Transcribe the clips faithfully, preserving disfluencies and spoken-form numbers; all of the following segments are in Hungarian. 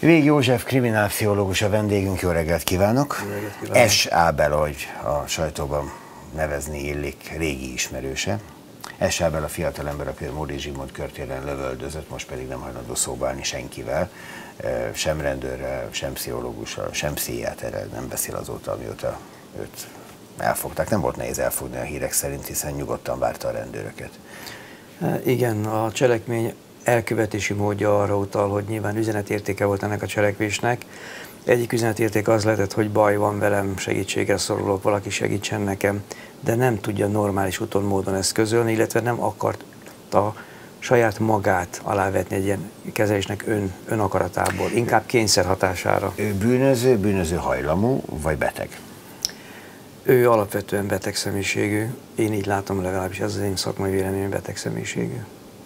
Vég József, kriminálpszichológus a vendégünk, jó reggelt kívánok! Jó reggelt kívánok. S. Ábel, ahogy a sajtóban nevezni illik, régi ismerőse. S. Ábel a fiatalember, aki Móri Zsigmond körtéren lövöldözött, most pedig nem hajlandó szóba állni senkivel, sem rendőrrel, sem pszichológussal, sem pszichiáterrel nem beszél azóta, amióta őt elfogták. Nem volt nehéz elfogni a hírek szerint, hiszen nyugodtan várta a rendőröket. Igen, a cselekmény elkövetési módja arra utal, hogy nyilván üzenetértéke volt ennek a cselekvésnek. Egyik üzenetérték az lehetett, hogy baj van velem, segítségre szorulok, valaki segítsen nekem, de nem tudja normális úton, módon ezt közölni, illetve nem akarta saját magát alávetni egy ilyen kezelésnek ön, önakaratából, inkább kényszer hatására. Ő bűnöző, bűnöző hajlamú, vagy beteg? Ő alapvetően beteg személyiségű, én így látom legalábbis, ez az én szakmai véleményem, beteg személyiségű.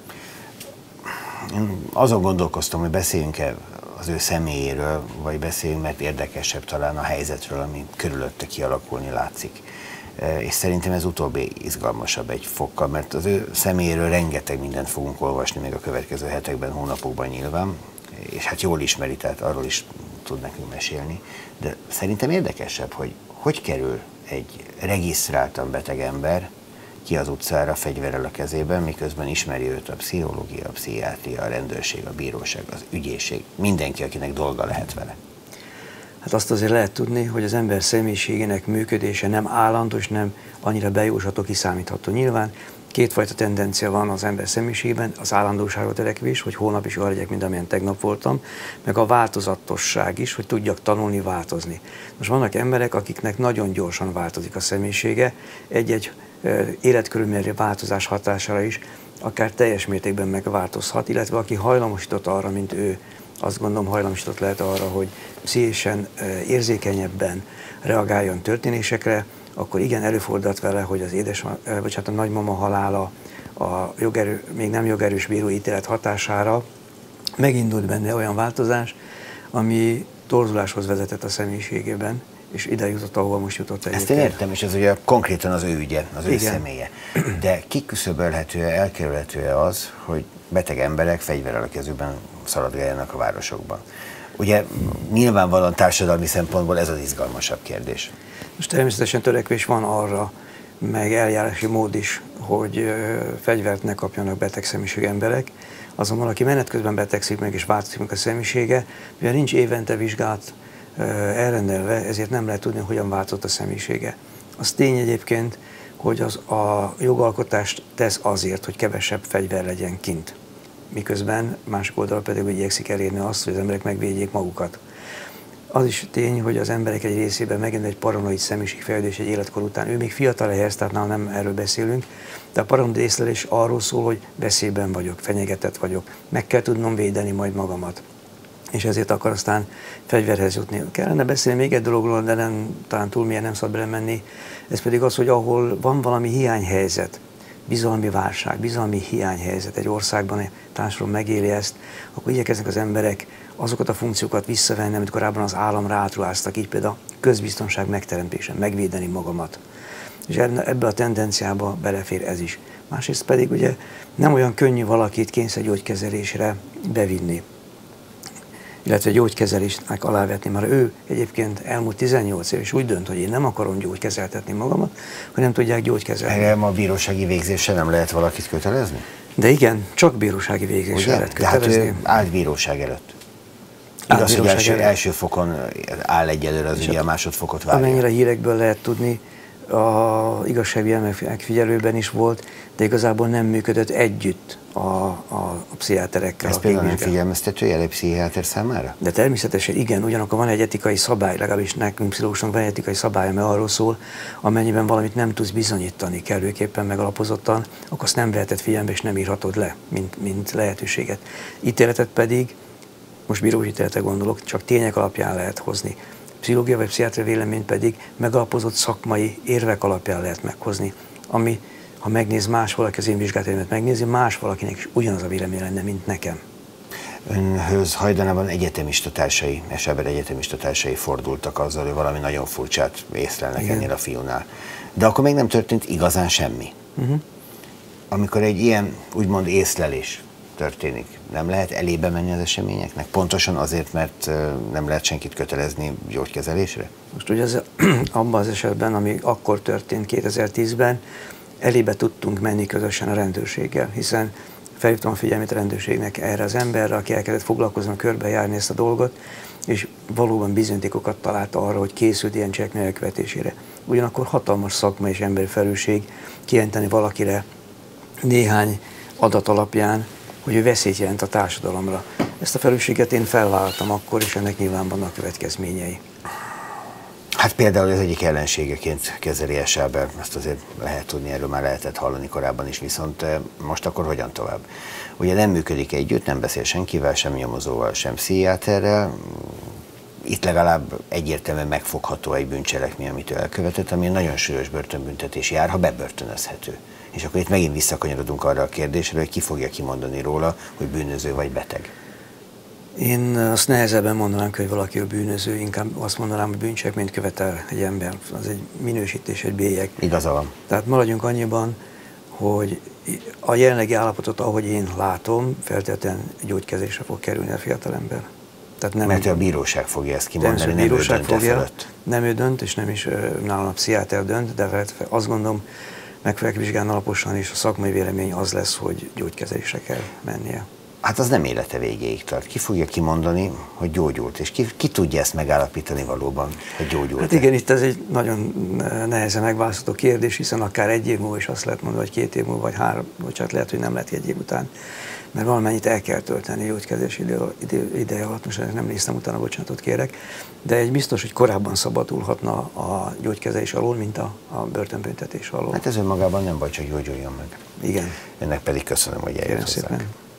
Én azon gondolkoztam, hogy beszéljünk-e az ő személyéről, vagy beszéljünk, mert érdekesebb talán a helyzetről, ami körülötte kialakulni látszik. És szerintem ez utóbbi izgalmasabb egy fokkal, mert az ő személyéről rengeteg mindent fogunk olvasni még a következő hetekben, hónapokban nyilván, és hát jól ismeri, tehát arról is tud nekünk mesélni, de szerintem érdekesebb, hogy hogy kerül egy regisztráltan beteg ember ki az utcára fegyverrel a kezében, miközben ismeri őt a pszichológia, a pszichiátria, a rendőrség, a bíróság, az ügyészség, mindenki, akinek dolga lehet vele. Hát azt azért lehet tudni, hogy az ember személyiségének működése nem állandó, és nem annyira bejósható, kiszámítható. Nyilván kétfajta tendencia van az ember személyiségében, az állandóságra törekvés, hogy holnap is olyan legyek, mint amilyen tegnap voltam, meg a változatosság is, hogy tudjak tanulni, változni. Most vannak emberek, akiknek nagyon gyorsan változik a személyisége, egy-egy életkörülményi változás hatására is akár teljes mértékben megváltozhat, illetve aki hajlamosított arra, mint ő, azt gondolom hajlamosított lehet arra, hogy pszichésen érzékenyebben reagáljon történésekre, akkor igen, előfordult vele, hogy az édes, vagy hát a nagymama halála a jogerő, még nem jogerős bírói ítélet hatására megindult benne olyan változás, ami torzuláshoz vezetett a személyiségében, és ide jutott, ahova most jutott egyébként. Ezt én értem, és ez ugye konkrétan az ő ügye, az ő igen. személye. De kiküszöbölhető-e, elkerülhető-e az, hogy beteg emberek fegyverrel a kezükben szaladgáljanak a városokban? Ugye nyilvánvalóan társadalmi szempontból ez az izgalmasabb kérdés. Most természetesen törekvés van arra, meg eljárási mód is, hogy fegyvert ne kapjanak beteg személyiségű emberek. Azonban, aki menet közben betegszik meg és változik meg a személyisége, mivel nincs évente vizsgált elrendelve, ezért nem lehet tudni, hogyan változott a személyisége. Az tény egyébként, hogy az a jogalkotást tesz azért, hogy kevesebb fegyver legyen kint. Miközben másik oldalra pedig hogy igyekszik elérni azt, hogy az emberek megvédjék magukat. Az is tény, hogy az emberek egy részében megint egy paranoid személyiségfejlődés egy életkor után. Ő még fiatal ehhez, tehát nálam nem erről beszélünk, de a paranoid észlelés arról szól, hogy veszélyben vagyok, fenyegetett vagyok, meg kell tudnom védeni majd magamat. És ezért akar aztán fegyverhez jutni. Kellene beszélni még egy dologról, de nem, talán túl milyen nem szabad belemenni. Ez pedig az, hogy ahol van valami hiányhelyzet, bizalmi válság, bizalmi hiányhelyzet egy országban, egy társadalom megéli ezt, akkor igyekeznek az emberek azokat a funkciókat visszavenni, amit korábban az államra átruháztak, így például a közbiztonság megteremtése, megvédeni magamat. És ebbe a tendenciába belefér ez is. Másrészt pedig ugye nem olyan könnyű valakit kényszergyógykezelésre bevinni, illetve gyógykezelésnek alávetni, mert ő egyébként elmúlt tizennyolc év, és úgy dönt, hogy én nem akarom gyógykezeltetni magamat, hogy nem tudják gyógykezelni. Erre a bírósági végzésre nem lehet valakit kötelezni? De igen, csak bírósági végzésre lehet kötelezni. De hát ő állt bíróság előtt. Igaz, hogy első, első fokon áll egyelőre az ügy, a másodfokot várja. Amennyire hírekből lehet tudni, a igazságügyi megfigyelőben is volt, de igazából nem működött együtt a, a, a pszichiáterekkel. Ez például nem figyelmeztető jel egy pszichiáter számára? De természetesen igen, ugyanakkor van egy etikai szabály, legalábbis nekünk pszichológusnak van egy etikai szabály, ami arról szól, amennyiben valamit nem tudsz bizonyítani kellőképpen megalapozottan, akkor azt nem veheted figyelembe és nem írhatod le, mint, mint lehetőséget. Ítéletet pedig, most bírói ítéletre gondolok, csak tények alapján lehet hozni. Pszichológia vagy pszichiátria véleményt pedig megalapozott szakmai érvek alapján lehet meghozni, ami, ha megnéz más valaki, az én vizsgálatélemet megnézi, más valakinek is ugyanaz a vélemény lenne, mint nekem. Önhöz hajdanában egyetemista társai, S. Ábel egyetemista társai fordultak azzal, hogy valami nagyon furcsát észlelnek igen. ennél a fiúnál. De akkor még nem történt igazán semmi. Uh-huh. Amikor egy ilyen, úgymond észlelés történik? Nem lehet elébe menni az eseményeknek? Pontosan azért, mert nem lehet senkit kötelezni gyógykezelésre? Most ugye az, abban az esetben, ami akkor történt kétezer-tízben, elébe tudtunk menni közösen a rendőrséggel, hiszen felhívtam a figyelmét a rendőrségnek erre az emberre, aki elkezdett foglalkozni, körbejárni ezt a dolgot, és valóban bizonyítékokat találta arra, hogy készült ilyen cselekmény elkövetésére. Ugyanakkor hatalmas szakmai és emberi felelősség kijelenteni valakire néhány adat alapján, hogy ő veszélyt jelent a társadalomra. Ezt a felelősséget én felvállaltam akkor, és ennek nyilván vannak következményei. Hát például az egyik ellenségeként kezeli Esáber, ezt azért lehet tudni, erről már lehetett hallani korábban is, viszont most akkor hogyan tovább? Ugye nem működik együtt, nem beszél senkivel, sem nyomozóval, sem pszichiáterrel. Itt legalább egyértelműen megfogható egy bűncselekmény, amit ő elkövetett, ami nagyon súlyos börtönbüntetés jár, ha bebörtönözhető. És akkor itt megint visszakanyarodunk arra a kérdésre, hogy ki fogja kimondani róla, hogy bűnöző vagy beteg. Én azt nehezebben mondanám, hogy valaki a bűnöző, inkább azt mondanám, hogy bűncselekményt követel egy ember. Az egy minősítés, egy bélyeg. Igaza van. Tehát maradjunk annyiban, hogy a jelenlegi állapotot, ahogy én látom, feltétlenül gyógykezésre fog kerülni a fiatalember. Tehát nem, mert a bíróság fogja ezt kimondani, nem, nem ő dönt fogja, fölött. Nem ő dönt, és nem is nálam a pszichiáter dönt, de azt gondolom, meg fogják vizsgálni alaposan, és a szakmai vélemény az lesz, hogy gyógykezelésre kell mennie. Hát az nem élete végéig tart. Ki fogja kimondani, hogy gyógyult, és ki, ki tudja ezt megállapítani valóban, hogy gyógyult? Hát igen, itt ez egy nagyon nehezen megválasztható kérdés, hiszen akár egy év múlva is azt lehet mondani, vagy két év múlva, vagy három, vagy csak lehet, hogy nem lehet egy év után, mert valamennyit el kell tölteni gyógykezés idő, idő, ideje alatt, most nem néztem utána, bocsánatot kérek, de egy biztos, hogy korábban szabadulhatna a gyógykezelés alól, mint a, a börtönbüntetés alól. Hát ez önmagában nem baj, csak gyógyuljon meg. Igen. Önnek pedig köszönöm, hogy eljött hozzánk.